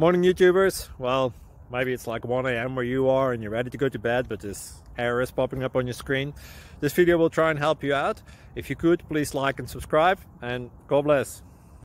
Morning YouTubers. Well, maybe it's like 1 a.m. where you are and you're ready to go to bed, but this error is popping up on your screen. This video will try and help you out. If you could, please like and subscribe, and God bless.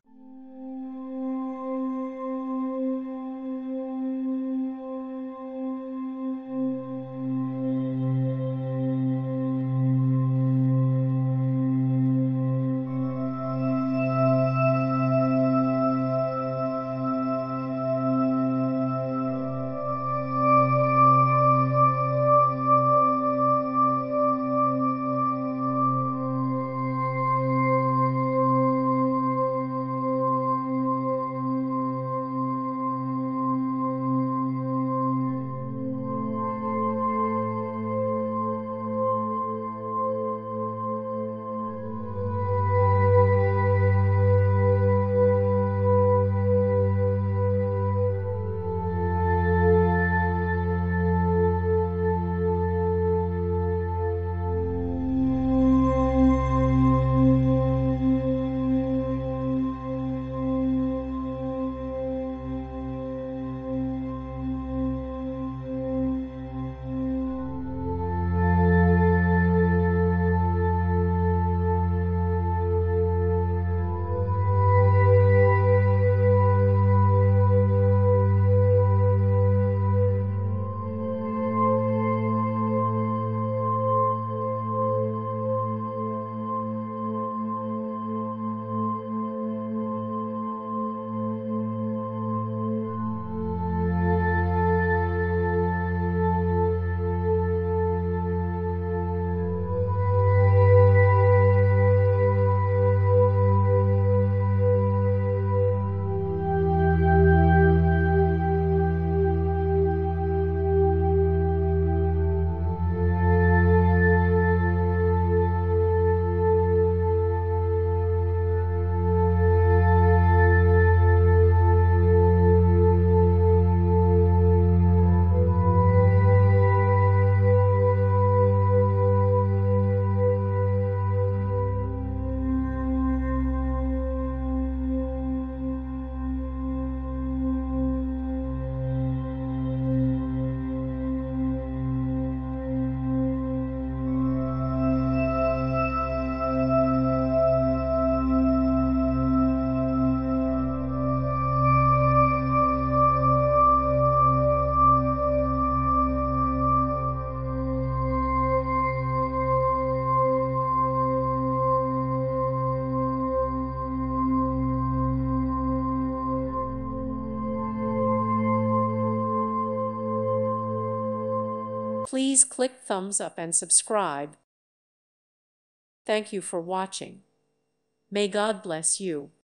Please click thumbs up and subscribe. Thank you for watching. May God bless you.